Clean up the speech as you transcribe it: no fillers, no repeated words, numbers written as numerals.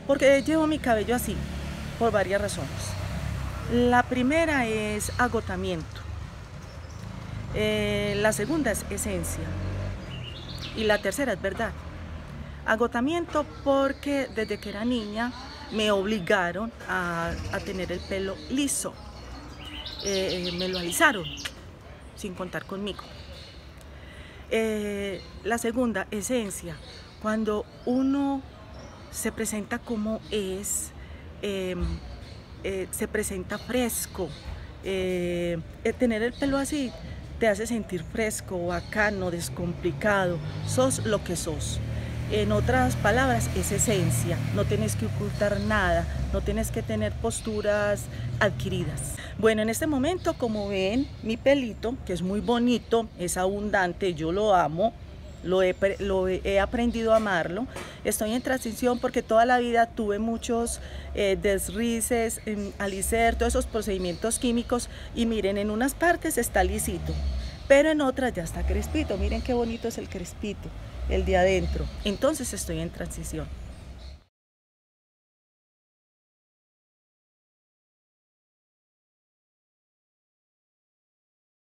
Porque llevo mi cabello así, por varias razones. La primera es agotamiento. La segunda es esencia. Y la tercera es verdad. Agotamiento porque desde que era niña me obligaron a tener el pelo liso. Me lo alisaron sin contar conmigo. La segunda, esencia. Cuando uno se presenta como es, se presenta fresco. Tener el pelo así te hace sentir fresco, bacano, descomplicado. Sos lo que sos. En otras palabras, es esencia. No tienes que ocultar nada, no tienes que tener posturas adquiridas. Bueno, en este momento, como ven, mi pelito, que es muy bonito, es abundante, yo lo amo. He aprendido a amarlo. Estoy en transición porque toda la vida tuve muchos desrices, alicer, todos esos procedimientos químicos, y miren, en unas partes está lisito, pero en otras ya está crespito. Miren qué bonito es el crespito, el de adentro. Entonces estoy en transición.